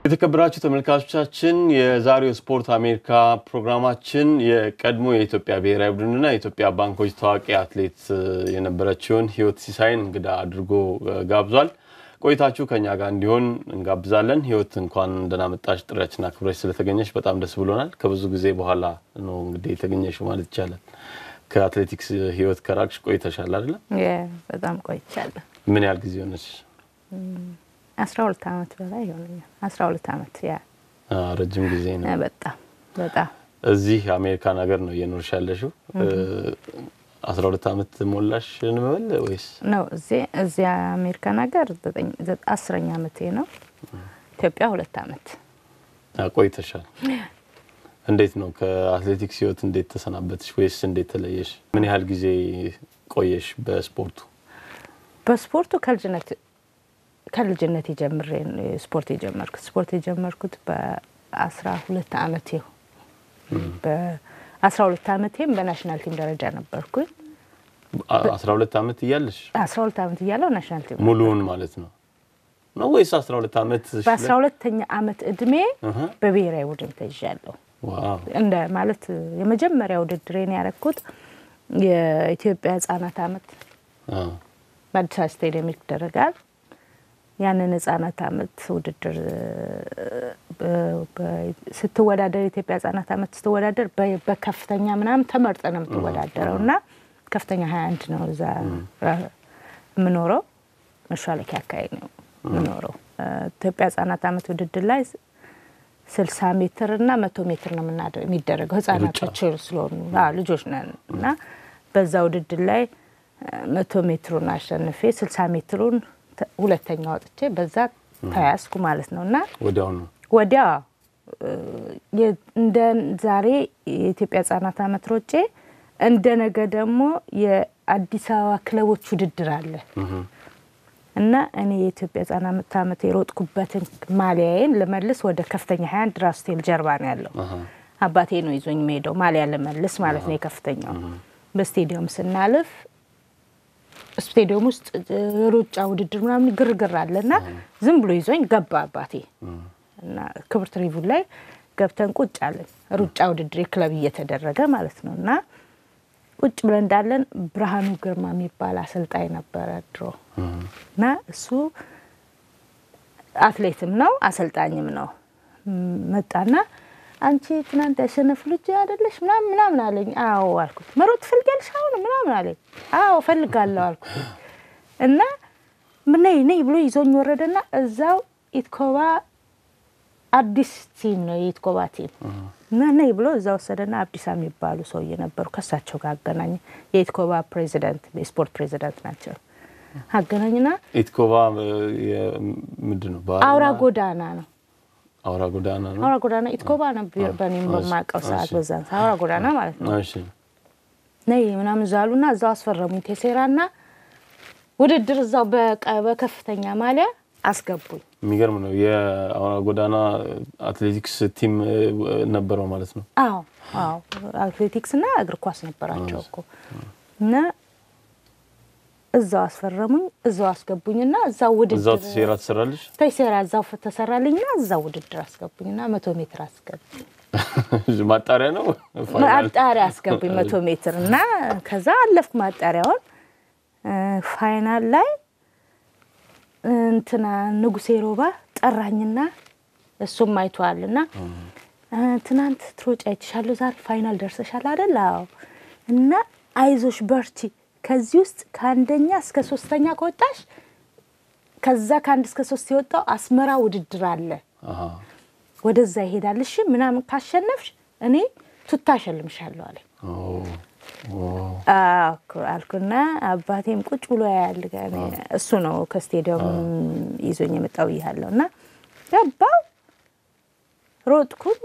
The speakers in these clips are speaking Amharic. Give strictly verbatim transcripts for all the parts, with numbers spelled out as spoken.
የተከበራችሁ ተመልካቾቻችን የዛሬው ስፖርት አሜሪካ ፕሮግራማችን የቀድሞ የኢትዮጵያ ብሔራዊ ቡድንና የኢትዮጵያ ባንኮች ታዋቂ አትሌት የነበረችውን ህይወት ሲሳይን እንግዳ አድርጎ ጋብዟል። ቆይታችሁ ከኛ ጋር እንዲሆን እንጋብዛለን። ህይወት እንኳን ደህና መጣሽ፣ ጥሪያችንን አክብረሽ ስለተገኘሽ በጣም ደስ ብሎናል። ከብዙ ጊዜ በኋላ ነው እንግዲህ የተገኘሽው ማለት ይቻላል። ከአትሌቲክስ ህይወት ከራቅሽ ቆይተሻል አይደል? ያ በጣም ቆይቻለሁ። ምን ያህል ጊዜ ሆነሽ? አስራ ሁለት አመት በላይ ሆነኛል። አስራ ሁለት አመት ያ አዎ ረጅም ጊዜ ነው። በጣም በጣም እዚህ አሜሪካን ሀገር ነው የኖርሽ ያለሽው? አስራ ሁለት አመት ሞላሽ እንበል ወይስ ነው? እዚህ እዚህ አሜሪካን ሀገር አስረኛ አመቴ ነው። ኢትዮጵያ ሁለት አመት ቆይተሻል። እንዴት ነው ከአትሌቲክስ ህይወት እንዴት ተሰናበትሽ ወይስ እንዴት ተለየሽ? ምን ያህል ጊዜ ቆየሽ በስፖርቱ? በስፖርቱ ከልጅነት ከልጅነት ጀምሬ ስፖርት የጀመርኩት ስፖርት የጀመርኩት በ12 አመቴ በ12 አመቴም በናሽናል ቲም ደረጃ ነበርኩኝ። አስራ ሁለት አመት እያለሽ? አስራ ሁለት አመት እያለሁ ናሽናል ቲም ሙሉውን ማለት ነው ነው ወይስ አስራ ሁለት አመት? በአስራ ሁለተኛ አመት እድሜ በብሔራዊ ቡድን ተይዣለሁ። ዋው! እንደ ማለት የመጀመሪያው ውድድሬን ያረኩት የኢትዮጵያ ህፃናት አመት አዎ በአዲስ ስቴዲየም ይደረጋል። ያንን ህፃናት አመት ውድድር ስትወዳደር ኢትዮጵያ ህፃናት አመት ስትወዳደር በከፍተኛ ምናም ተመርጠንም ተወዳደረውና ከፍተኛ ሃያ አንድ ነው እዛ ምኖረው መሻለኪያ አካባቢ ነው ምኖረው። ኢትዮጵያ ህፃናት አመት ውድድር ላይ ስልሳ ሜትር እና መቶ ሜትር ነው የሚደረገው ህፃናቶች ስለሆኑ አዎ ልጆች ነን እና በዛ ውድድር ላይ መቶ ሜትሩን አሸንፌ ስልሳ ሜትሩን ሁለተኛ ወጥቼ በዛ ታያስኩ ማለት ነውና ወዲያው ነው ወዲያ እንደ ዛሬ የኢትዮጵያ ህፃናት አመት ሮጬ እንደነገ ደግሞ የአዲስ አበባ ክለቦች ውድድር አለ እና እኔ የኢትዮጵያ ህፃናት አመት የሮጥኩበትን ማሊያዬን ለመልስ ወደ ከፍተኛ ሃያ አንድ ራስቴል ጀርባ ነው ያለው። አባቴ ነው ይዞኝ ሄዶ ማሊያ ለመልስ ማለት ነው የከፍተኛው። በስቴዲየም ስናልፍ ስቴዲየም ውስጥ ሩጫ ውድድር ምናምን ግርግር አለና ዝም ብሎ ይዞኝ ገባ አባቴ እና ክብርት ሪቪው ላይ ገብተን ቁጭ አለን። ሩጫ ውድድር ክለብ እየተደረገ ማለት ነውና ቁጭ ብለን እንዳለን ብርሃኑ ግርማ የሚባል አሰልጣኝ ነበር ድሮ እና እሱ አትሌትም ነው አሰልጣኝም ነው። መጣና አንቺ ትናንት ያሸነፍ ልጅ አይደለሽ ምናምን ምናምን አለኝ። አዎ አልኩት። መሮጥ ፈልጋለሽ አሁን ምናምን አለኝ። አዎ ፈልጋለሁ አልኩት እና ምን ነይ ነይ ብሎ ይዞኝ ወረደና እዛው ኢትኮባ አዲስ ቲም ነው ኢትኮባ ቲም እና ነይ ብሎ እዛው ወሰደና አዲስ የሚባሉ ሰውዬ ነበሩ ከሳቸው ጋር አገናኝ። የኢትኮባ ፕሬዚዳንት የስፖርት ፕሬዚዳንት ናቸው። አገናኝና ኢትኮባ ምንድነው? አውራ ጎዳና ነው አውራ ጎዳና ነው አውራ ጎዳና ኢትኮባ ነው በኔም በማቀው ሰዓት በዛን አውራ ጎዳና ማለት ነው። እሺ ነይ ምናምን ዛሉና እዛው አስፈረሙኝ ቴሴራና ውድድር እዛው በከፍተኛ ማሊያ አስገቡኝ። የሚገርም ነው። የአውራ ጎዳና አትሌቲክስ ቲም ነበረው ማለት ነው? አዎ አዎ አትሌቲክስና እግር ኳስ ነበራቸው እኮ እና እዛው አስፈረሙኝ እዛው አስገቡኝና እዛው ውድድር እዛው ቴሴራ ተሰራልሽ? ቴሴራ እዛው ተሰራልኝና እዛው ውድድር አስገቡኝና መቶ ሜትር አስገቡኝ። ማጣሪያ ነው ማጣሪያ አስገቡኝ መቶ ሜትር እና ከዛ አለፍኩ ማጣሪያውን። ፋይናል ላይ እንትና ንጉሴ ሮባ ጠራኝና እሱም አይቷልና ትናንት ትሮጫ አይቻለሁ ዛሬ ፋይናል ደርሰሻል አይደል? አዎ እና አይዞሽ በርቺ ከዚህ ውስጥ ከአንደኛ እስከ ሶስተኛ ከወጣሽ ከዛ ከአንድ እስከ ሶስት ይወጣው አስመራ ውድድር አለ አሃ ወደዛ ይሄዳልሽ ምናምን ካሸነፍሽ እኔ ቱታሸልምሻለሁ አለ። ኦ ኦ አልኩና አባቴም ቁጭ ብሎ ያያል ጋር እሱ ነው ከስቴዲየም ይዞኝ የመጣው ይያለውና ገባው ሮጥኩኝ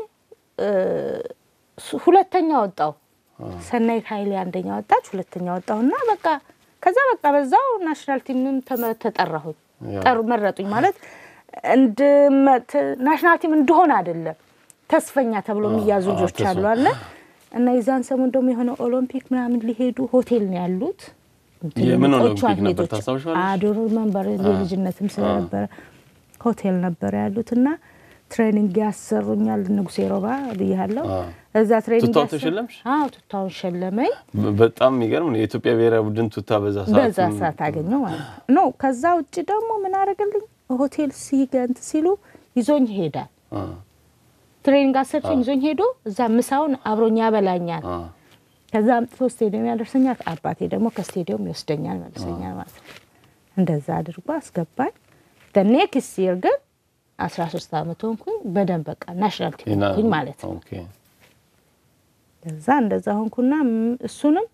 ሁለተኛ ወጣው። ሰናይ ኃይሌ አንደኛ ወጣች ሁለተኛ ወጣውና በቃ ከዛ በቃ በዛው ናሽናል ቲምም ተጠራሁ። ጠሩ መረጡኝ ማለት እንደ ናሽናል ቲም እንደሆነ አይደለም ተስፈኛ ተብሎ የሚያዙ ልጆች አሉ አለ እና ይዛን ሰሞን ደሞ የሆነ ኦሎምፒክ ምናምን ሊሄዱ ሆቴል ነው ያሉት የምን ኦሎምፒክ ነበር ታሳውሻለሽ? አዶር መንበር የልጅነትም ስለነበረ ሆቴል ነበር ያሉትና ትሬኒንግ ያሰሩኛል ንጉሴ ሮባ ብያለሁ እዛ ትሬኒንግ ተሸለምሽ አዎ ተታው ሸለመኝ በጣም ይገርም ነው የኢትዮጵያ ብሔራዊ ቡድን ቱታ በዛ ሰዓት በዛ ሰዓት አገኘው ማለት ነው ከዛ ውጪ ደግሞ ምን አረጋልኝ ሆቴል ሲገንት ሲሉ ይዞኝ ሄዳል ትሬኒንግ አሰርችኝ ይዞኝ ሄዶ እዛ ምሳውን አብሮኛ ያበላኛል ከዛ አምጥቶ ስቴዲየም ያደርሰኛል አባቴ ደግሞ ከስቴዲየም ይወስደኛል መልሰኛል ማለት ነው እንደዛ አድርጎ አስገባኝ the next year ግን አስራ ሶስት አመት ሆንኩኝ በደንብ በቃ ናሽናል ቲም ሆንኩኝ ማለት ነው ኦኬ እዛ እንደዛ ሆንኩና እሱንም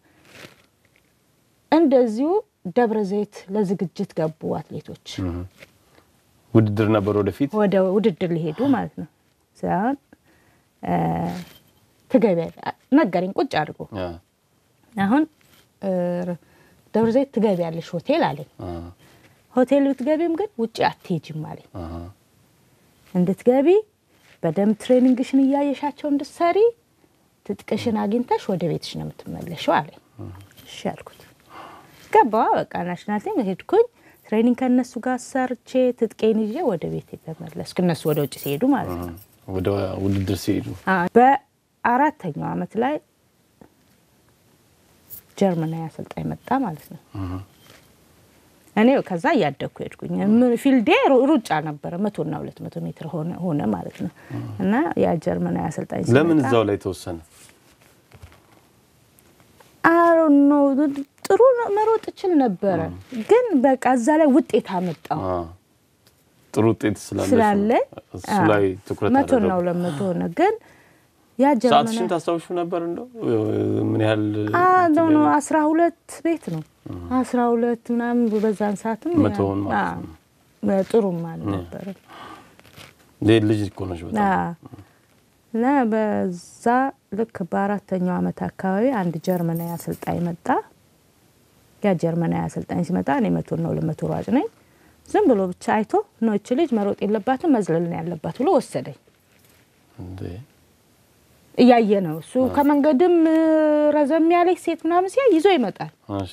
እንደዚሁ ደብረ ዘይት ለዝግጅት ገቡ አትሌቶች ውድድር ነበር ወደፊት ወደ ውድድር ሊሄዱ ማለት ነው ዛን ትገበያ ነገርኝ ቁጭ አድርጎ አሁን ደብረ ዘይት ትገበያለሽ ሆቴል አለኝ ሆቴል ብትገቢም ግን ውጪ አትሄጂም አለኝ እንድትገቢ በደም ትሬኒንግሽን ያያሻቸው እንድትሰሪ ትጥቅሽን አግኝተሽ ወደ ቤትሽ ነው የምትመለሽው አለኝ እሺ አልኩት ገባው በቃ ናሽናል ቲም ሄድኩኝ ትሬኒንግ ከነሱ ጋር ሰርቼ ትጥቄን ይዤ ወደ ቤት ተመለስኩ እነሱ ወደ ውጪ ሲሄዱ ማለት ነው ወደ ውድድር ሲሄዱ በአራተኛው አመት ላይ ጀርመናዊ አሰልጣኝ መጣ ማለት ነው እኔ ከዛ ያደኩ ሄድኩኝ ፊልዴ ሩጫ ነበር መቶ እና ሁለት መቶ ሜትር ሆነ ሆነ ማለት ነው እና ያ ጀርመናዊ አሰልጣኝ ለምን እዛው ላይ ተወሰነ አሮ ነው ጥሩ መሮጥ ይችል ነበር ግን በቃ እዛ ላይ ውጤት አመጣው ጥሩ ውጤት ስላለ ስላለ እሱ ላይ ትኩረት መቶ እና ሁለት መቶ ሆነ ግን ያ ጀርመናዊ ሳትሽን ታስታውሹ ነበር እንደው ምን ያህል አዎ ነው አስራ ሁለት ቤት ነው አስራ ሁለት ምናምን በዛን ሰዓትም መቶውን ማለት ነው ጥሩም ማለት ነበር ለልጅ እኮ ነው በጣም እና በዛ ልክ በአራተኛው አመት አካባቢ አንድ ጀርመናዊ አሰልጣኝ መጣ ያ ጀርመናዊ አሰልጣኝ ሲመጣ እኔ መቶ ነው ለመቶ ሯጭ ነኝ ዝም ብሎ ብቻ አይቶ ነው እቺ ልጅ መሮጥ የለባትም መዝለል ነው ያለባት ብሎ ወሰደኝ እንዴ ያየ ነው እሱ ከመንገድም ረዘም ያለ ሴት ምናምን ሲያ ይዞ ይመጣል እሺ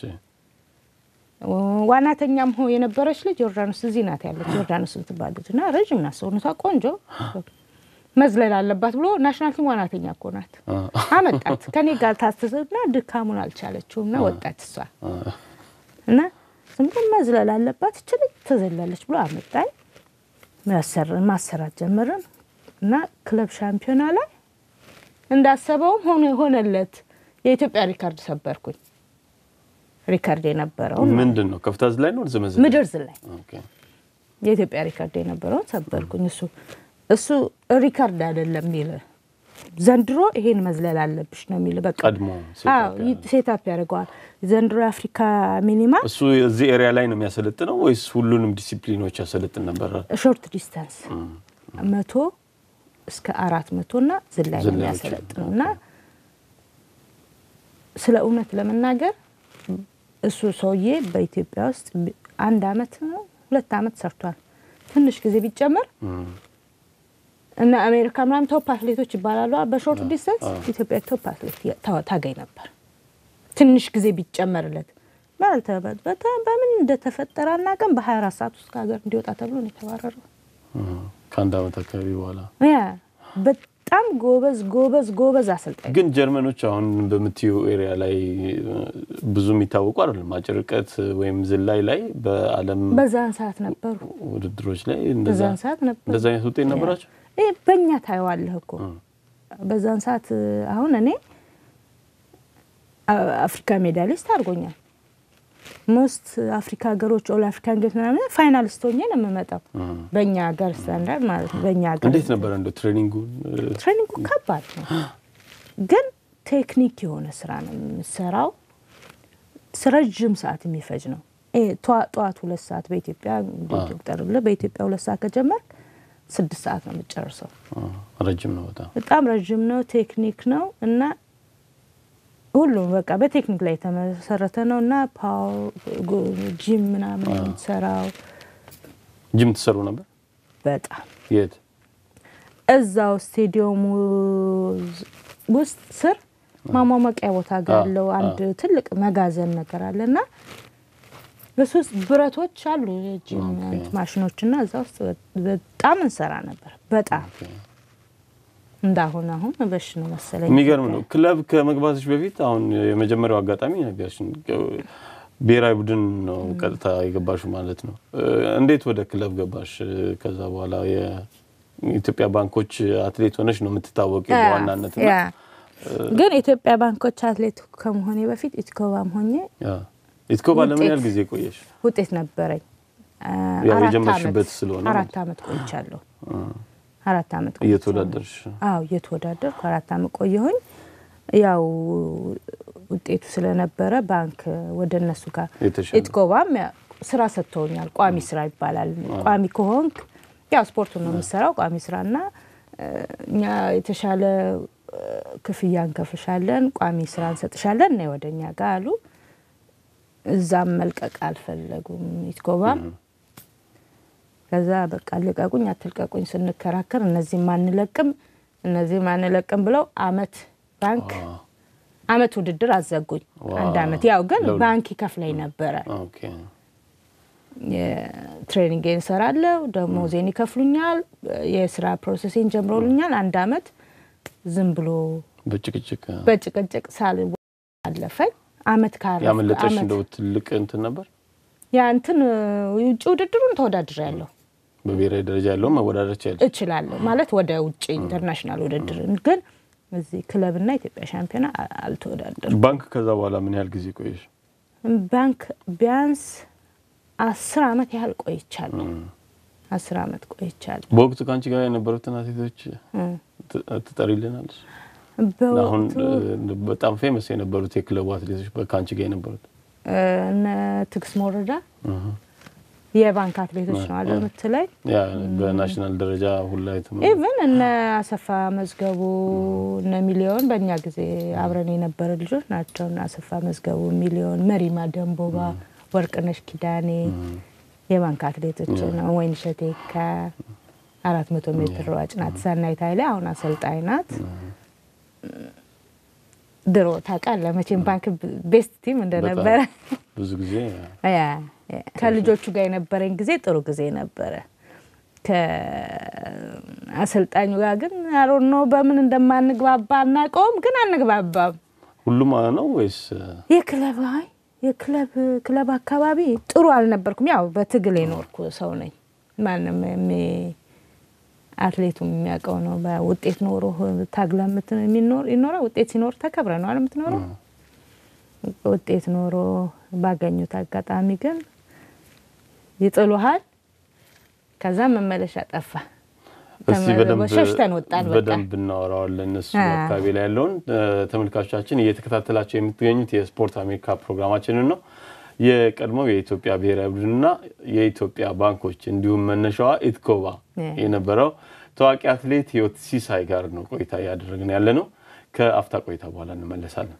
ዋናተኛም ሆ የነበረች ልጅ ዮርዳኖስ እዚህ ናት ያለች ዮርዳኖስ እንትባሉትና ረጅም ናት ሰውነቷ ቆንጆ መዝለል አለባት ብሎ ናሽናል ቲም ዋናተኛ እኮ ናት አመጣት ከኔ ጋር ታስተዘና ድካሙን አልቻለችውና ወጣት እሷ እና ዝም ብሎ መዝለል አለባት እቺ ልጅ ተዘላለች ብሎ አመጣኝ ማሰር ማሰራት ጀመረን እና ክለብ ሻምፒዮና ላይ እንዳሰበው ሆነ ሆነለት የኢትዮጵያ ሪካርድ ሰበርኩኝ ሪካርድ የነበረው ምንድነው ከፍታዝ ላይ ነው ዘመዘ ምድርዝ ላይ ኦኬ የኢትዮጵያ ሪካርድ የነበረው ሰበርኩኝ እሱ እሱ ሪካርድ አይደለም ይለ ዘንድሮ ይሄን መዝለል አለብሽ ነው የሚል በቃ ቀድሞ ሴታፕ ያደርጋል ዘንድሮ አፍሪካ ሚኒማ እሱ እዚህ ኤሪያ ላይ ነው የሚያሰለጥነው ወይስ ሁሉንም ዲሲፕሊኖች ያሰለጥን ነበር ሾርት ዲስታንስ መቶ እስከ አራት መቶ እና ዝላይ ነው የሚያሰለጥነውና ስለ እውነት ለመናገር እሱ ሰውዬ በኢትዮጵያ ውስጥ አንድ አመት ነው ሁለት አመት ሰርቷል ትንሽ ጊዜ ቢጨመር እና አሜሪካ ምናምን ቶፕ አትሌቶች ይባላሉ በሾርት ዲስታንስ ኢትዮጵያ ቶፕ አትሌት ታገኝ ነበር ትንሽ ጊዜ ቢጨመርለት ማለት በጣም በምን እንደተፈጠረና ቀን በ24 ሰዓት ውስጥ ሀገር እንዲወጣ ተብሎ ነው ተባረረው ካንዳ አካባቢ በኋላ ያ በጣም ጎበዝ ጎበዝ ጎበዝ አሰልጣኝ ግን ጀርመኖች አሁን በምትዩ ኤሪያ ላይ ብዙ የሚታወቁ አይደለም አጭርቀት ወይም ዝላይ ላይ በአለም በዛን ሰዓት ነበሩ ውድድሮች ላይ እንደዛ በዛን ሰዓት ነበሩ እንደዛ አይነት ውጤት ነበራቸው እህ በእኛ ታይዋለህ እኮ በዛን ሰዓት አሁን እኔ አፍሪካ ሜዳሊስት አድርጎኛል ሞስት አፍሪካ ሀገሮች ኦል አፍሪካን ጌም ምናምን ፋይናሊስት ሆኜ ነው የምመጣው በእኛ ሀገር ስታንዳርድ ማለት ነው በእኛ ሀገር እንዴት ነበር እንደ ትሬኒንጉ ትሬኒንጉ ከባድ ነው ግን ቴክኒክ የሆነ ስራ ነው የምሰራው ረጅም ሰዓት የሚፈጅ ነው እ ጧት ሁለት ሰዓት በኢትዮጵያ ዶክተር ብለ በኢትዮጵያ ሁለት ሰዓት ከጀመርክ ስድስት ሰዓት ነው የምትጨርሰው ረጅም ነው በጣም በጣም ረጅም ነው ቴክኒክ ነው እና ሁሉ በቃ በቴክኒክ ላይ ተመሰረተ ነውና ፓው ጂም ምናምን ሰራው ጂም ተሰሩ ነበር በጣም የት እዛው ስቴዲየሙ ውስጥ ስር ማማማቂያ ቦታ ጋለው አንድ ትልቅ መጋዘን ነገር አለና በሶስት ብረቶች አሉ ጂም ማሽኖችና እዛው በጣም እንሰራ ነበር በጣም እንዳሁን አሁን በሽ ነው መሰለኝ የሚገርም ነው ክለብ ከመግባትሽ በፊት አሁን የመጀመሪያው አጋጣሚ ነገርሽን ብሔራዊ ቡድን ነው ቀጥታ የገባሽ ማለት ነው እንዴት ወደ ክለብ ገባሽ ከዛ በኋላ የኢትዮጵያ ባንኮች አትሌት ሆነሽ ነው የምትታወቂው በዋናነትና ግን ኢትዮጵያ ባንኮች አትሌት ከመሆኔ በፊት ኢትኮባም ሆኜ ያ ኢትኮባ ለምን ያህል ጊዜ ቆየሽ ውጤት ነበረኝ ያው የጀመርሽበት ስለሆነ አራት አመት ቆይቻለሁ አራት አመት እየተወዳደርሽ አዎ እየተወዳደርኩ አራት አመት ቆየሁኝ ያው ውጤቱ ስለነበረ ባንክ ወደነሱ ጋር ኢትኮባም ስራ ሰጥተውኛል ቋሚ ስራ ይባላል ቋሚ ከሆንክ ያው ስፖርቱን ነው የምሰራው ቋሚ ስራና እኛ የተሻለ ክፍያን ከፍሻለን ቋሚ ስራ እንሰጥሻለን ነው ወደኛ ጋር አሉ እዛም መልቀቅ አልፈለጉም ኢትኮባም ከዛ በቃ ለቀቁኝ አትልቀቁኝ ስንከራከር እነዚህ ማንለቅም እነዚህ ማንለቅም ብለው አመት ባንክ አመት ውድድር አዘጉኝ አንድ አመት ያው ግን ባንክ ይከፍለኝ ነበር ኦኬ የትሬኒንግ እንሰራለው ደሞ ዜን ይከፍሉኛል የስራ ፕሮሰሲንግ ጀምሮልኛል አንድ አመት ዝም ብሎ በጭቅጭቅ በጭቅጭቅ ሳል አለፈኝ አመት ካረ ያመለጠሽ እንደው ትልቅ እንትን ነበር ያ እንትን ውጭ ውድድሩን ተወዳድር ያለው በብሔራዊ ደረጃ ያለው መወዳደር ይችላል እችላለሁ ማለት ወደ ውጭ ኢንተርናሽናል ውድድር ግን እዚህ ክለብና ኢትዮጵያ ሻምፒዮና አልተወዳደር ባንክ ከዛ በኋላ ምን ያህል ጊዜ ቆየሽ ባንክ ቢያንስ አስር አመት ያህል ቆይቻለሁ አስር አመት ቆይቻለሁ በወቅቱ ካንቺ ጋር የነበሩት አትሌቶች ትጠሪልናለሽ አሁን በጣም ፌመስ የነበሩት የክለብ አትሌቶች በካንቺ ጋር የነበሩት እነ ትግስ ሞረዳ የባንክ አትሌቶች ነው አይደል ምትላይ ያ በናሽናል ደረጃ ሁላይ ተመ ኢቭን እነ አሰፋ መዝገቡ እነ ሚሊዮን በእኛ ጊዜ አብረን የነበረ ልጆች ናቸው እና አሰፋ መዝገቡ ሚሊዮን መሪማ ደንቦባ ወርቅነሽ ኪዳኔ የባንክ አትሌቶች ነው ወይንሸቴ ከ አራት መቶ ሜትር ሯጭ ናት ሰናይት ኃይሌ አሁን አሰልጣኝ ናት ድሮ ታውቃለህ መቼም ባንክ ቤስት ቲም እንደነበረ ብዙ ጊዜ ያ ከልጆቹ ጋር የነበረኝ ጊዜ ጥሩ ጊዜ ነበር ከአሰልጣኙ ጋር ግን አሮን ነው በምን እንደማንግባባ እናቀውም ግን አንግባባም ሁሉም ነው ወይስ የክለብ አይ የክለብ ክለብ አካባቢ ጥሩ አልነበርኩም ያው በትግል የኖርኩ ሰው ነኝ ማንንም አትሌቱም የሚያቀው ነው በውጤት ኖሮ ታግላምት የሚኖር ይኖራ ውጤት ሲኖር ተከብረ ነው አይደል የምትኖረው ውጤት ኖሮ ባገኙት አጋጣሚ ግን ይጥሉሃል ከዛ መመለሻ ጠፋ እስቲ በደንብ በደንብ እናወራዋለን እሱ አካባቢ ላይ ያለውን ተመልካቾቻችን እየተከታተላችሁ የምትገኙት የስፖርት አሜሪካ ፕሮግራማችንን ነው የቀድሞው የኢትዮጵያ ብሔራዊ ቡድንና የኢትዮጵያ ባንኮች እንዲሁም መነሻዋ ኢትኮባ የነበረው ታዋቂ አትሌት ህይወት ሲሳይ ጋር ነው ቆይታ ያደረግን ያለነው ከአፍታ ቆይታ በኋላ እንመለሳለን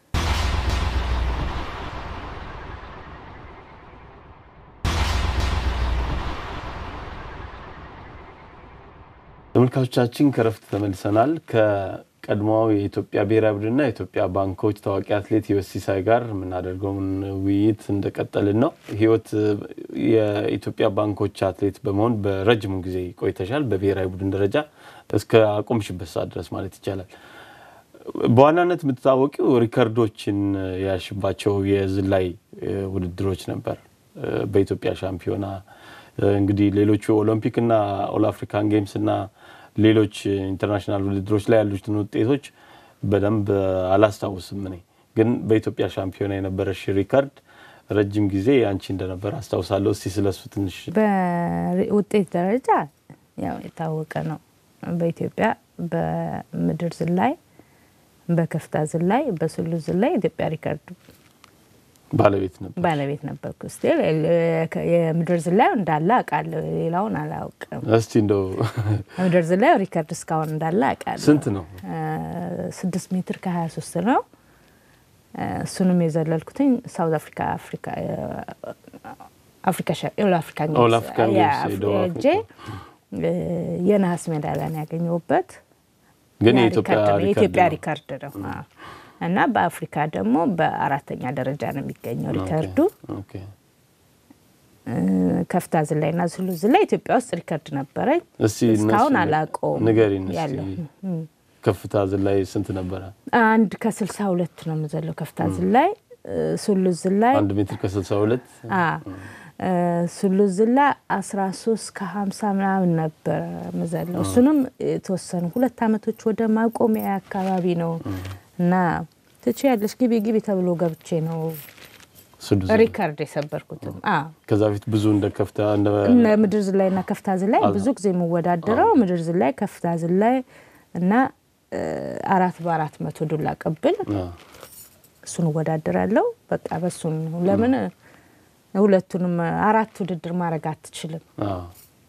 ተመልካቾቻችን ከረፍት ተመልሰናል ከቀድሞው የኢትዮጵያ ብሔራዊ ቡድንና የኢትዮጵያ ባንኮች ታዋቂ አትሌት ህይወት ሲሳይ ጋር ምን አደረገውን ውይይት እንደቀጠልን ነው ህይወት የኢትዮጵያ ባንኮች አትሌት በመሆን በረጅም ጊዜ ቆይተሻል በብሔራዊ ቡድን ደረጃ እስከ አቆምሽበት ሰዓት ድረስ ማለት ይቻላል በዋናነት የምትታወቂው ሪከርዶችን ያሽባቸው የዝላይ ውድድሮች ነበር በኢትዮጵያ ሻምፒዮና እንግዲህ ሌሎች ኦሎምፒክና ኦል አፍሪካን ጌምስና ሌሎች ኢንተርናሽናል ውድድሮች ላይ ያሉት ውጤቶች በደንብ አላስታውስም እኔ ግን በኢትዮጵያ ሻምፒዮና የነበረሽ ሪከርድ ረጅም ጊዜ አንቺ እንደነበር አስታውሳለሁ እስቲ ስለሱ ትንሽ በውጤት ደረጃ ያው የታወቀ ነው በኢትዮጵያ በምድር ዝላይ በከፍታ ዝላይ በስሉ ዝላይ ኢትዮጵያ ሪከርድ ባለቤት ነበር ባለቤት ነበርኩ ስቲል የምድር ዝላይ እንዳለ አቃለሁ ሌላውን አላውቅም እስቲ እንደው ምድር ዝላይ ሪከርድ እስካሁን እንዳለ አቃለሁ ስንት ነው ስድስት ሜትር ከ23 ነው እሱንም የዘለልኩትኝ ሳውዝ አፍሪካ አፍሪካ አፍሪካ ኦል አፍሪካን ኦል አፍሪካን ጌምስ የነሐስ ሜዳሊያን ያገኘሁበት ግን የኢትዮጵያ ሪከርድ ነው እና በአፍሪካ ደግሞ በአራተኛ ደረጃ ነው የሚገኘው ሪከርዱ ኦኬ ከፍታ ዝላይና ሱሉ ዝላይ ኢትዮጵያ ውስጥ ሪከርድ ነበረኝ እስካሁን አላቀው ንገሪኝ ከፍታ ዝላይ ስንት ነበር አንድ ከ62 ነው መዘለው ከፍታ ዝላይ ሱሉ ዝላይ አንድ ሜትር ከ62 አ ሱሉ ዝላ አስራ ሶስት ከ50 ምናምን ነበር መዘለው እሱንም ተወሰኑ ሁለት አመቶች ወደ ማቆሚያ አካባቢ ነው እና ተቻለሽ ግቢ ግቢ ተብሎ ገብቼ ነው ሪከርድ የሰበርኩት አ ከዛ በፊት ብዙ እንደ ከፍታ እንደ ምድር ዝላይና ከፍታ ዝላይ ብዙ ጊዜ መወዳደረው ምድር ዝላይ ከፍታ ዝላይ እና አራት በአራት መቶ ዶላር ቀብል እሱን ወዳደራለሁ በቃ በሱን ለምን ሁለቱንም አራት ውድድር ማድረግ አትችልም አ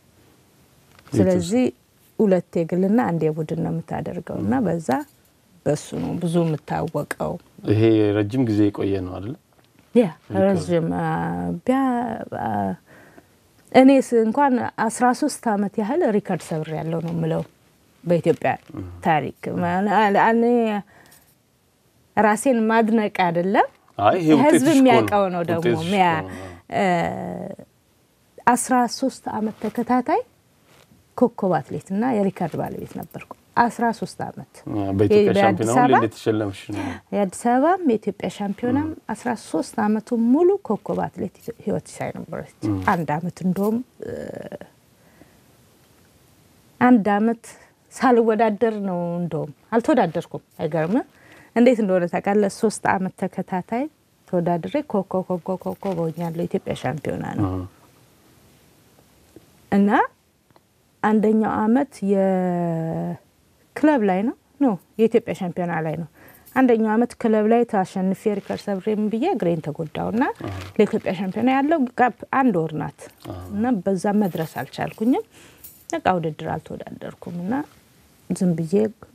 ስለዚህ ሁለት የግልና አንድ የቡድን ነው የምታደርገውና በዛ በሱ ነው ብዙ የምታወቀው ይሄ ረጅም ጊዜ ቆየ ነው አይደል ያ ረጅም ቢያ እኔስ እንኳን አስራ ሶስት አመት ያህል ሪከርድ ሰብር ያለው ነው ምለው በኢትዮጵያ ታሪክ እኔ ራሴን ማድነቅ አይደለም አይ ይሄ ህዝብ የሚያቀው ነው ደግሞ ያ አስራ ሶስት አመት ተከታታይ ኮከብ አትሌትና የሪከርድ ባለቤት ነበርኩ አስራ ሶስት አመት በኢትዮጵያ ሻምፒዮና ሁሉ ለተሸለምሽ ነው የአዲስ አበባ የኢትዮጵያ ሻምፒዮና አስራ ሶስት አመቱ ሙሉ ኮከብ አትሌት ህይወት ሲሳይ ነበረች አንድ አመት እንደውም አንድ አመት ሳልወዳደር ነው እንደውም አልተወዳደርኩም አይገርም እንዴት እንደሆነ ታውቃለህ ሶስት አመት ተከታታይ ተወዳድሬ ኮከብ ኮከብ ኮከብ ሆኛለሁ ኢትዮጵያ ሻምፒዮና ነው እና አንደኛው አመት የክለብ ላይ ነው ነው የኢትዮጵያ ሻምፒዮና ላይ ነው አንደኛው አመት ክለብ ላይ ታሸንፌ ሪከርድ ሰብሬም ብዬ ግሬን ተጎዳውና ለኢትዮጵያ ሻምፒዮና ያለው ጋፕ አንድ ወር ናት እና በዛ መድረስ አልቻልኩኝም በቃ ውድድር አልተወዳደርኩምና ዝም ብዬ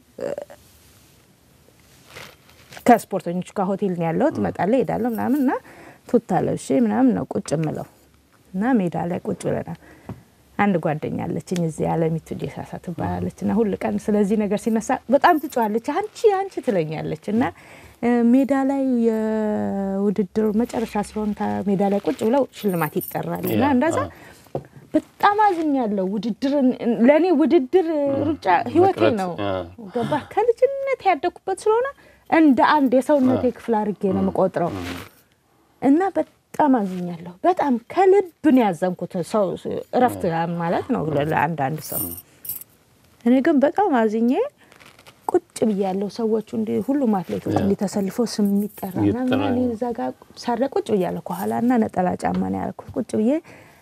ከስፖርተኞች ጋር ሆቴል ነው ያለው ተመጣለ ሄዳለሁ ምናምንና ቱታለሽ ምናምን ነው ቁጭ ምለው እና ሜዳ ላይ ቁጭ ብለናል አንድ ጓደኛ አለችኝ እዚህ ዓለሚቱ ዲሳሳ ትባላለችና ሁሉ ቀን ስለዚህ ነገር ሲነሳ በጣም ትጫዋለች አንቺ አንቺ ትለኛለችና ሜዳ ላይ የውድድር መጨረሻ ሲሆን ሜዳ ላይ ቁጭ ብለው ሽልማት ይጠራልና እንደዛ በጣም አዝኛለሁ ውድድር ለኔ ውድድር ሩጫ ህይወቴ ነው ገባ ከልጅነት ያደኩበት ስለሆነ እንደ አንድ የሰውነቴ ክፍል አድርጌ ነው መቆጥረው እና በጣም አዝኛለሁ በጣም ከልብ ነው ያዘንኩት ሰው እረፍት ማለት ነው ለአንድ አንድ ሰው እኔ ግን በጣም አዝኜ ቁጭ ብያለሁ ሰዎቹ እንደ ሁሉም አትሌቶች እንደ ተሰልፈው ስም ይጠራና እኔ እዛ ጋር ሳረ ቁጭ ብያለሁ ከኋላና ነጠላ ጫማ ነው ያልኩት ቁጭ ብዬ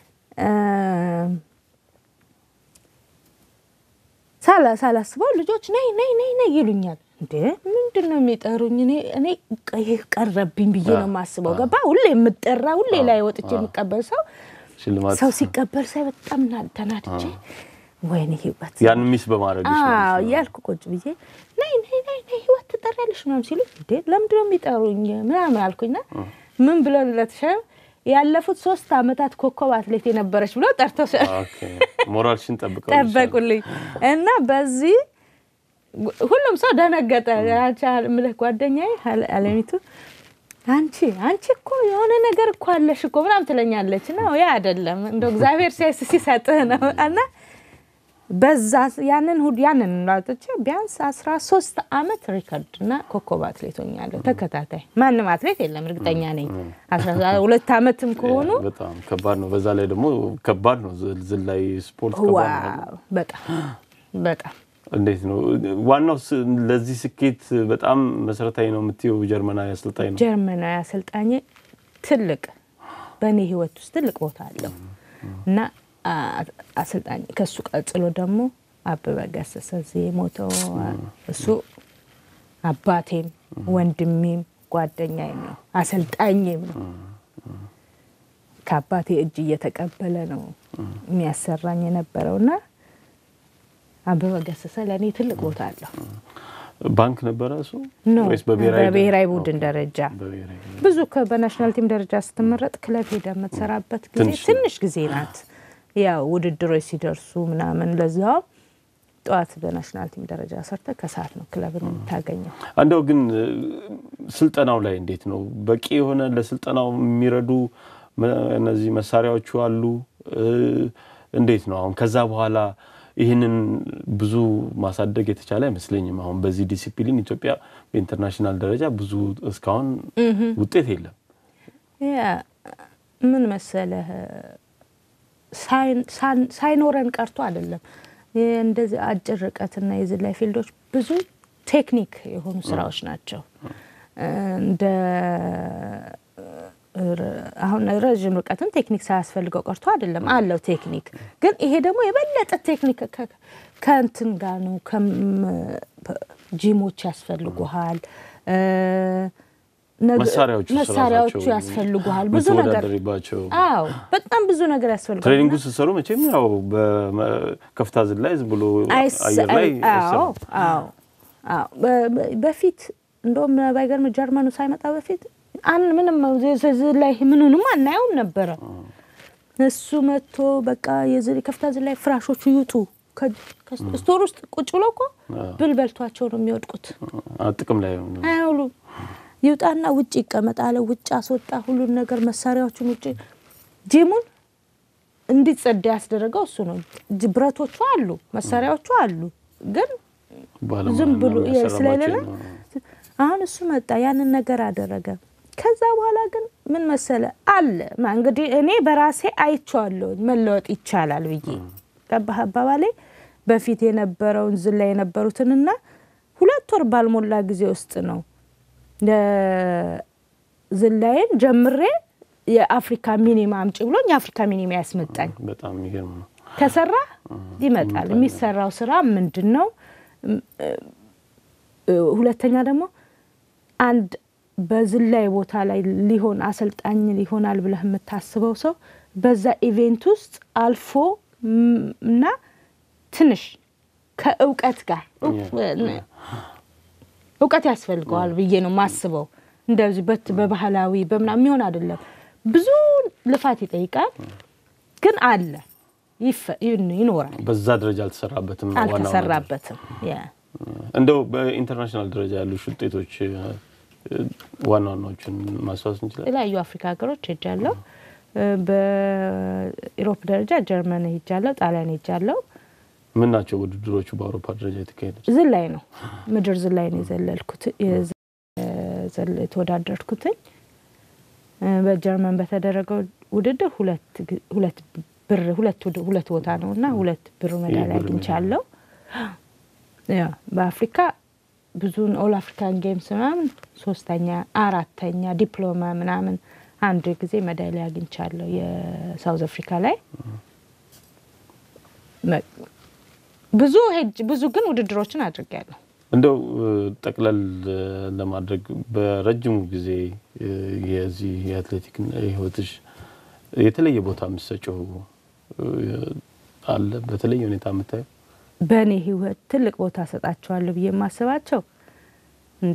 ሳላ ሳላስበው ልጆች ነይ ነይ ነይ ነይ ይሉኛል እንዴ ምንድነው የሚጠሩኝ እኔ እኔ ቀረብኝ ብዬ ነው ማስበው ገባ ሁሌ የምጠራ ሁሌ ላይ ወጥቼ የሚቀበል ሰው ሽልማት ሰው ሲቀበል ሳይ በጣም ተናድጄ ወይኔ ህይወት ያን ሚስ በማድረግሽ ነው አዎ ያልኩ ቁጭ ብዬ ነይ ነይ ነይ ህይወት ትጠራለሽ ምናምን ሲሉ እንዴ ለምንድነው የሚጠሩኝ ምናምን አልኩኝና ምን ብለው ለተሻለ ያለፉት ሶስት አመታት ኮከብ አትሌት የነበረች ብሎ ጠርተው ኦኬ ሞራልሽን ጠብቀው ጠበቁልኝ እና በዚህ ሁሉም ሰው ደነገጠ ያቻ ምልህ ጓደኛዬ ዓለሚቱ አንቺ አንቺ እኮ የሆነ ነገር እኮ አለሽ እኮ ምናምን ትለኛለች ነው ያ አይደለም እንደ እግዚአብሔር ሲያስ ሲሰጥህ ነው እና በዛ ያንን ሁሉ ያንን ላጥቼ ቢያንስ አስራ ሶስት አመት ሪከርድና ኮከብ አትሌት ሆኛለሁ ተከታታይ ማንም አትሌት የለም እርግጠኛ ነኝ አስራ ሁለት አመትም ከሆኑ በጣም ከባድ ነው በዛ ላይ ደግሞ ከባድ ነው ዝላይ ስፖርት ከባድ ነው በጣም በጣም እንዴት ነው ዋናው ለዚህ ስኬት በጣም መሰረታዊ ነው የምትየው ጀርመናዊ አሰልጣኝ ነው ጀርመናዊ አሰልጣኝ ትልቅ በኔ ህይወት ውስጥ ትልቅ ቦታ አለው እና አሰልጣኝ ከሱ ቀጥሎ ደግሞ አበበ ገሰሰ ሞተው እሱ አባቴም ወንድሜም ጓደኛዬም ነው አሰልጣኝም ነው ከአባቴ እጅ እየተቀበለ ነው የሚያሰራኝ የነበረውና አበበ ገሰሰ ለኔ ትልቅ ቦታ አለው ባንክ ነበር እሱ ወይስ በብሔራዊ በብሔራዊ ቡድን ደረጃ ብዙ በናሽናል ቲም ደረጃ ስትመረጥ ክለብ ሄደ መተሰራበት ጊዜ ትንሽ ጊዜ ናት ያው ውድድሮች ሲደርሱ ምናምን ለዛው ጧት በናሽናል ቲም ደረጃ ሰርተ ከሰዓት ነው ክለብን ታገኘው አንደው ግን ስልጠናው ላይ እንዴት ነው በቂ የሆነ ለስልጠናው የሚረዱ እነዚህ መሳሪያዎቹ አሉ እንዴት ነው አሁን ከዛ በኋላ ይሄንን ብዙ ማሳደግ የተቻለ አይመስለኝም አሁን በዚህ ዲሲፕሊን ኢትዮጵያ በኢንተርናሽናል ደረጃ ብዙ እስካሁን ውጤት የለም ያ ምን መሰለህ ሳይኖረን ቀርቶ አይደለም እንደዚህ አጭር ርቀትና የዝላይ ፊልዶች ብዙ ቴክኒክ የሆኑ ስራዎች ናቸው እንደ አሁን ረጅም ርቀትን ቴክኒክ ሳያስፈልገው ቀርቶ አይደለም አለው ቴክኒክ ግን ይሄ ደግሞ የበለጠ ቴክኒክ ከእንትን ጋር ነው ከጂሞች ያስፈልጉሃል መሳሪያዎቹ መሳሪያዎቹ ያስፈልጉሃል ብዙ ነገር አዎ በጣም ብዙ ነገር ያስፈልጋል ትሬኒንግ ሲሰሩ መቼም ያው በከፍታ ዝላይ ዝም ብሎ አየር ላይ አዎ አዎ አዎ በፊት እንደውም ባይገርም ጀርመኑ ሳይመጣ በፊት አን ምንም ዝላይ ምንንም አናየውም ነበር እሱ መጥቶ በቃ የዝሪ ከፍታ ዝላይ ፍራሾቹ ይውጡ ከስቶር ውስጥ ቁጭ ብሎ እኮ ብልበልቷቸው ነው የሚወድቁት አጥቅም ላይ ነው አይውሉ ይውጣና ውጪ ይቀመጣል ውጪ አስወጣ ሁሉ ነገር መሳሪያዎቹን ውጪ ጂሙን እንዲጸዳ ያስደረገው እሱ ነው ብረቶቹ አሉ መሳሪያዎቹ አሉ ግን ዝም ብሎ ስለሌለ አሁን እሱ መጣ ያንን ነገር አደረገ ከዛ በኋላ ግን ምን መሰለ አለ እንግዲህ እኔ በራሴ አይቻለሁ መለወጥ ይቻላል ብዬ ተባባለ በፊት የነበረውን ዝላይ የነበሩትንና ሁለት ወር ባልሞላ ጊዜ ውስጥ ነው ለዝላይን ጀምሬ የአፍሪካ ሚኒማ አምጪ ብሎኝ የአፍሪካ ሚኒማ ያስመጣኝ በጣም ይገርም ነው ከሰራ ይመጣል የሚሰራው ስራ ምንድነው ሁለተኛ ደግሞ አንድ በዝላይ ቦታ ላይ ሊሆን አሰልጣኝ ሊሆናል ብለህ የምታስበው ሰው በዛ ኢቨንት ውስጥ አልፎ እና ትንሽ ከእውቀት ጋር እውቀት ያስፈልገዋል ብዬ ነው ማስበው እንደዚህ በት በባህላዊ በመና የሚሆን አይደለም ብዙ ልፋት ይጠይቃል ግን አለ ይኖራል በዛ ደረጃ አልተሰራበትም ዋናው አልተሰራበትም ያ እንደው በኢንተርናሽናል ደረጃ ያሉ ሽልጤቶች ዋናዎችን ማስዋስ እንችላለን ለዩ አፍሪካ ሀገሮች ሄጃለሁ በዩሮፕ ደረጃ ጀርመን ሄጃለሁ ጣሊያን ሄጃለሁ ምን ናቸው ውድድሮቹ በአውሮፓ ደረጃ የተካሄዱት ዝላይ ነው ምድር ዝላይ ነው ዘለልኩት የዘለ ተወዳደርኩት በጀርመን በተደረገው ውድድር ሁለት ሁለት ብር ሁለት ሁለት ቦታ ነውና ሁለት ብር ሜዳሊያ አግኝቻለሁ ያ በአፍሪካ ብዙን ኦል አፍሪካን ጌምስ ምናምን ሶስተኛ አራተኛ ዲፕሎማ ምናምን አንድ ጊዜ ሜዳሊያ አግኝቻለሁ የሳውዝ አፍሪካ ላይ ብዙ ሄጅ ብዙ ግን ውድድሮችን አድርጌያለሁ እንደው ጠቅለል ለማድረግ በረጅሙ ጊዜ የዚህ የአትሌቲክ ህይወትሽ የተለየ ቦታ መስጨው አለ በተለየ ሁኔታ መጣይ በኔ ህይወት ትልቅ ቦታ ሰጣቸዋለሁ ብዬ ማስባቸው እንደ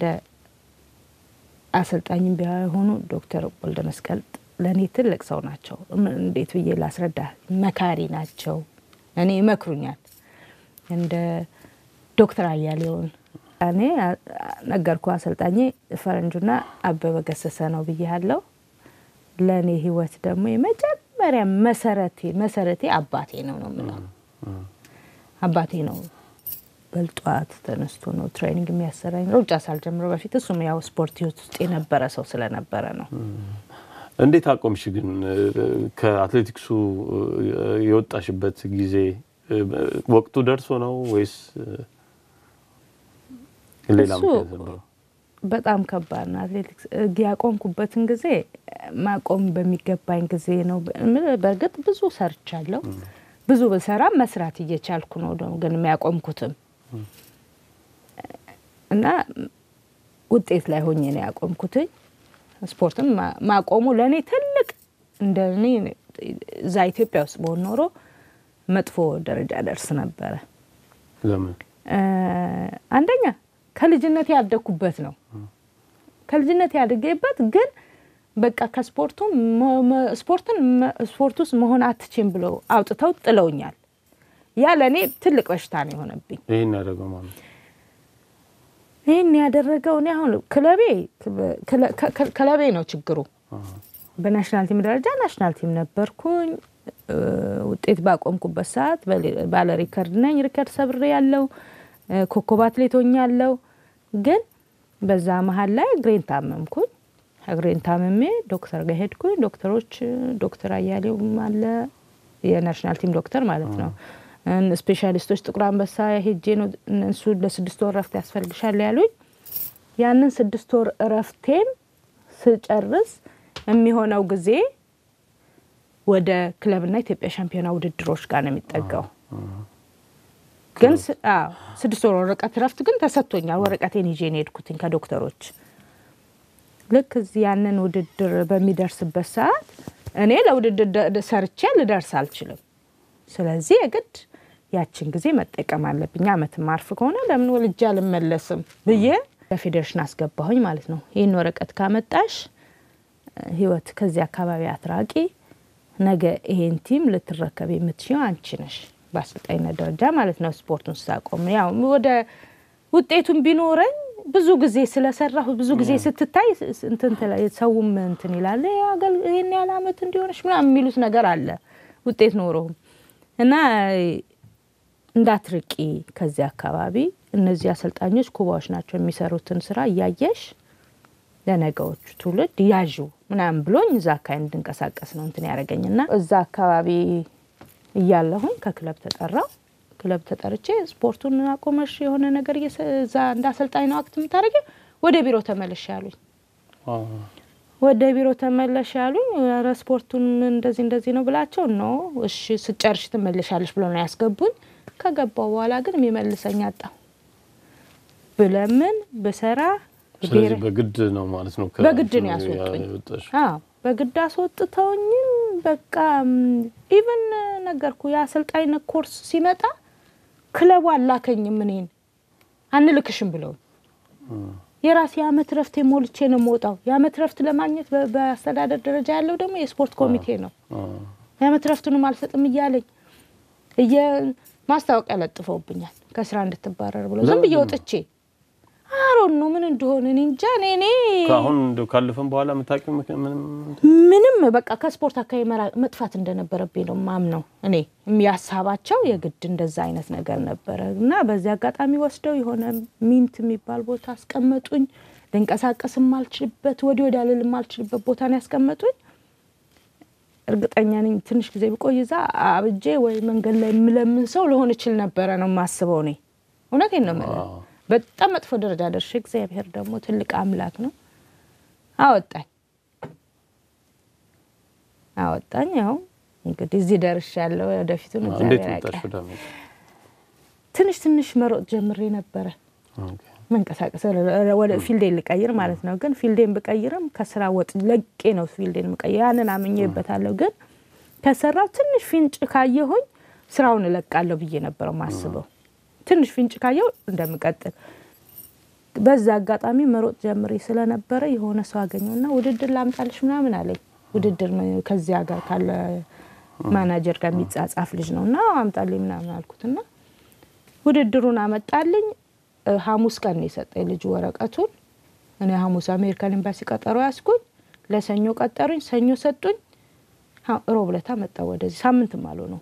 አሰልጣኝም ቢሆኑ ዶክተር ወልደ መስቀል ለኔ ትልቅ ሰው ናቸው እንዴት ብዬ ላስረዳ መካሪ ናቸው እኔ ይመክሩኛል እንደ ዶክተር አያሌውን እኔ ነገርኩ አሰልጣኝ ፈረንጁና አበበ ገሰሰ ነው ብዬሃለሁ ለኔ ህይወት ደግሞ የመጀመሪያ መሰረቴ መሰረቴ አባቴ ነው ነው ማለት አባቴ ነው በልጧት ተነስቶ ነው ትሬኒንግ የሚያሰራኝ ሩጫ ሳልጀምሮ በፊት እሱም ያው ስፖርት ውስጥ የነበረ ሰው ስለነበረ ነው እንዴት አቆምሽ ግን ከአትሌቲክሱ የወጣሽበት ጊዜ ወቅቱ ደርሶ ነው ወይስ ሌላ ምክንያት ነው በጣም ከባድ ነው አትሌቲክስ ያቆምኩበትን ጊዜ ማቆም በሚገባኝ ጊዜ ነው በርግጥ ብዙ ሰርቻለሁ ብዙ በሰራ መስራት እየቻልኩ ነው ግን የሚያቆምኩትም እና ውጤት ላይ ሆኜ ነው ያቆምኩትኝ ስፖርትም ማቆሙ ለኔ ትልቅ እንደኔ ዛ ኢትዮጵያ ውስጥ በኖሮ መጥፎ ደረጃ ደርስ ነበር ለምን አንደኛ ከልጅነት ያደኩበት ነው ከልጅነት ያደገበት ግን በቃ ከስፖርቱ ስፖርትን ስፖርቱስ መሆን አትችም ብለው አውጥተው ጥለውኛል ያ ለኔ ትልቅ በሽታ ነው የሆነብኝ ይሄን ያደረገው ማለት ይሄን ያደረገው ነው አሁን ክለቤ ክለቤ ነው ችግሩ በናሽናል ቲም ደረጃ ናሽናል ቲም ነበርኩኝ ውጤት ባቆምኩበት ሰዓት ባለ ሪከርድ ነኝ ሪከርድ ሰብሬ ያለው ኮከብ አትሌት ሆኛለሁ ግን በዛ መሃል ላይ ግሬን ታመምኩኝ ግሬን ታመሜ ዶክተር ጋር ሄድኩኝ ዶክተሮች ዶክተር አያሌው አለ የናሽናል ቲም ዶክተር ማለት ነው ስፔሻሊስቶች ጥቁር አንበሳ ሄጄ ነው እነሱ ለስድስት ወር ረፍት ያስፈልግሻል ያሉኝ ያንን ስድስት ወር ረፍቴን ስጨርስ የሚሆነው ጊዜ ወደ ክለብና ኢትዮጵያ ሻምፒዮና ውድድሮች ጋር ነው የሚጠጋው ግን አዎ ስድስት ወር ወረቀት ረፍት ግን ተሰጥቶኛል ወረቀቴን ይዤ ነው ሄድኩኝ ከዶክተሮች ልክ እዚህ ያንን ውድድር በሚደርስበት ሰዓት እኔ ለውድድር ሰርቼ ልደርስ አልችልም ስለዚህ የግድ ያችን ጊዜ መጠቀም አለብኝ አመት ማርፍ ከሆነ ለምን ወልጄ አልመለስም ብዬ ለፌዴሬሽን አስገባሁኝ ማለት ነው ይሄን ወረቀት ካመጣሽ ህይወት ከዚህ አካባቢ አትራቂ ነገ ይሄን ቲም ልትረከብ የምትችይው አንቺ ነሽ በአሰልጣኝነት ደረጃ ማለት ነው ስፖርቱን ሳቆም ያው ወደ ውጤቱን ቢኖረኝ ብዙ ጊዜ ስለሰራሁ ብዙ ጊዜ ስትታይ እንትን ተላይ ሰውም እንትን ይላል ያገል ይሄን ያለ አመት እንዲሆነሽ ምናምን የሚሉት ነገር አለ ውጤት ኖሮም እና እንዳትርቂ ከዚህ አካባቢ እነዚህ አሰልጣኞች ኩባዎች ናቸው የሚሰሩትን ስራ ያያየሽ ለነገዎቹ ትውልድ ያዡ ምናምን ብሎኝ እዛ አካባቢ እንድንቀሳቀስ ነው እንትን ያረጋኝና እዛ አካባቢ ይያለሁኝ ከክለብ ተጠራው ክለብ ተጠርቼ ስፖርቱን አቆመሽ የሆነ ነገር እዛ እንዳሰልጣኝ ነው አክት ምታረጊ ወደ ቢሮ ተመለሽ ያሉኝ ወደ ቢሮ ተመለሽ ያሉኝ ኧረ ስፖርቱን እንደዚህ እንደዚህ ነው ብላቸው ነው እሺ ስጨርሽ ተመለሻለሽ ብለው ነው ያስገቡኝ ከገባው በኋላ ግን የሚመልሰኝ አጣው ብለምን በሰራ ስለዚህ በግድ ነው ማለት ነው በግድ ነው ያስወጡኝ አዎ በግድ አስወጥተውኝ በቃ ኢቭን ነገርኩ ያሰልጣኝ ኮርስ ሲመጣ ክለቡ አላከኝም እኔን አንልክሽም ብለው የራስ ያመት ረፍት ሞልቼ ነው ሞጣው ያመት ረፍት ለማግኘት በአስተዳደር ደረጃ ያለው ደግሞ የስፖርት ኮሚቴ ነው ያመት ረፍቱን ማልሰጥም ይያለኝ የማስታወቂያ ለጥፈውብኛል ከስራ እንድትባረር ብለው ዝም በየወጥቼ አሮን ነው ምን እንደሆነ እኔ እንጃ እኔ ካሁን ካለፈን በኋላ መታቂው ምንም ምንም በቃ ከስፖርት አካባቢ መጥፋት እንደነበረብኝ ነው ማምነው እኔ የሚያሳባቸው የግድ እንደዛ አይነት ነገር ነበርና በዚህ አጋጣሚ ወስደው የሆነ ሚንት የሚባል ቦታ አስቀመጡኝ ለንቀሳቀስም ማልችልበት ወዲ ወዲ አለልም ማልችልበት ቦታ ነው ያስቀመጡኝ እርግጠኛ ነኝ ትንሽ ጊዜ ቢቆይዛ አብጄ ወይ መንገድ ላይ ምለምን ሰው ለሆነ ይችል ነበር ነው ማስበው ነኝ እውነቴን ነው ማለት በጣም መጥፎ ደረጃ ደርሼ እግዚአብሔር ደግሞ ትልቅ አምላክ ነው አወጣኝ አወጣኝ ያው እንግዲህ እዚህ ደርሻለሁ ወደፊቱን እግዚአብሔር ያውቃል ትንሽ ትንሽ መሮጥ ጀምሬ ነበር መንቀሳቀስ ወደ ፊልዴን ልቀይር ማለት ነው ግን ፊልዴን በቀይርም ከስራ ወጥ ለቄ ነው ፊልዴን መቀየር ያንን አምኜበታለሁ ግን ከሰራው ትንሽ ፍንጭ ካየሁኝ ስራውን ለቃለሁ ብዬ ነበር ማስበው ትንሽ ፍንጭ ካየው እንደምቀጥል በዛ አጋጣሚ መሮጥ ጀምሬ ስለነበረ የሆነ ሰው አገኘውና ውድድር ላምጣልሽ ምናምን አለኝ ውድድር ከዚያ ጋር ካለ ማናጀር ጋር የሚጻጻፍ ልጅ ነውና አምጣልኝ ምናምን አልኩትና ውድድሩን አመጣልኝ ሐሙስ ቀን ነው የሰጠኝ ልጅ ወረቀቱን እኔ ሐሙስ አሜሪካን ኤምባሲ ቀጠሮ ያስኩኝ ለሰኞ ቀጠሩኝ ሰኞ ሰጡኝ ሮብለታ መጣ ወደዚህ ሳምንትም አልሆነው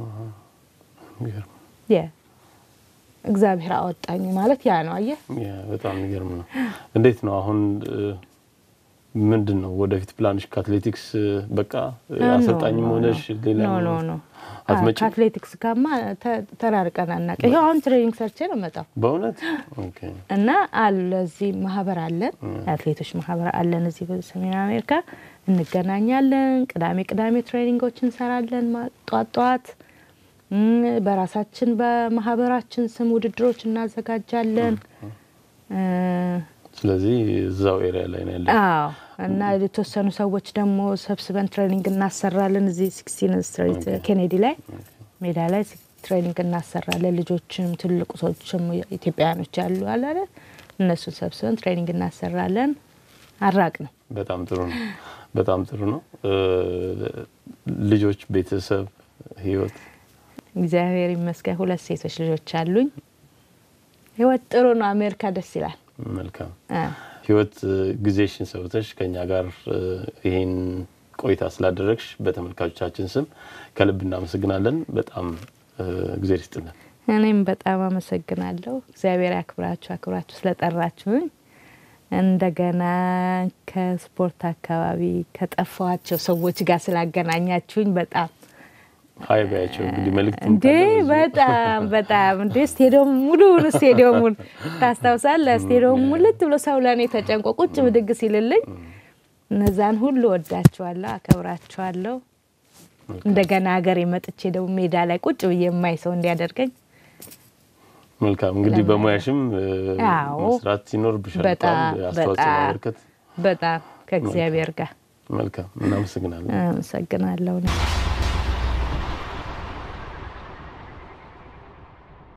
ያ እግዚአብሔር አወጣኝ ማለት ያ ነው አየ ያ በጣም ይገርም ነው እንዴት ነው አሁን ምንድነው ወደፊት ፕላንሽ ከአትሌቲክስ በቃ አሰልጣኝ ሆነሽ ሌላ ኖ ኖ ኖ አትሌቲክስ ጋማ ተራርቀናና ይሄው አሁን ትሬኒንግ ሰርቼ ነው መጣው በእውነት ኦኬ እና አለዚህ ማህበር አለን አትሌቶች ማህበር አለን እዚህ በሰሜን አሜሪካ እንገናኛለን ቅዳሜ ቅዳሜ ትሬኒንጎችን እንሰራለን ጧት ጧት በራሳችን በማህበራችን ስም ውድድሮች እናዘጋጃለን ስለዚህ እዛው ኤሪያ ላይ ነው ያለው አዎ እና ለተወሰኑ ሰዎች ደግሞ ሰብስበን ትሬኒንግ እናሰራለን እዚህ ስክስቲን ስትሪት ኬኔዲ ላይ ሜዳ ላይ ትሬኒንግ እናሰራለን ልጆችም ትልቁ ሰዎችም ኢትዮጵያኖች ያሉ አላለ እነሱ ሰብስበን ትሬኒንግ እናሰራለን አራቅን በጣም ጥሩ ነው በጣም ጥሩ ነው ልጆች ቤተሰብ ህይወት እግዚአብሔር ይመስገን ሁለት ሴቶች ልጆች አሉኝ ህይወት ጥሩ ነው አሜሪካ ደስ ይላል መልካም ህይወት ጊዜሽን ሰውተሽ ከኛ ጋር ይሄን ቆይታ ስላደረግሽ በተመልካቾቻችን ስም ከልብ እናመሰግናለን በጣም እግዚአብሔር ይስጥልን እኔም በጣም አመሰግናለሁ እግዚአብሔር ያክብራችሁ አክብራችሁ ስለጠራችሁኝ እንደገና ከስፖርት አካባቢ ከጠፋቸው ሰዎች ጋር ስላገናኛችሁኝ በጣም ሃይ ባያቸው እንግዲህ መልእክት እንዴ በጣም በጣም እንዴ ስቴዲየም ሙሉ ስቴዲየሙን ታስታውሳለህ ስቴዲየም ሙሉት ብሎ ሰው ለኔ ተጨንቆ ቁጭ ብድግ ሲልልኝ እነዛን ሁሉ ወዳቸዋለሁ አከብራቸዋለሁ እንደገና ሀገር የመጥቼ ደግሞ ሜዳ ላይ ቁጭ ብዬ የማይሰው እንዲያደርገኝ መልካም እንግዲህ በሙያሽም መስራት ሲኖር ብሻልታል አስተዋጽኦ ማበርከት በጣም ከእግዚአብሔር ጋር መልካም እናመሰግናለን አመሰግናለሁ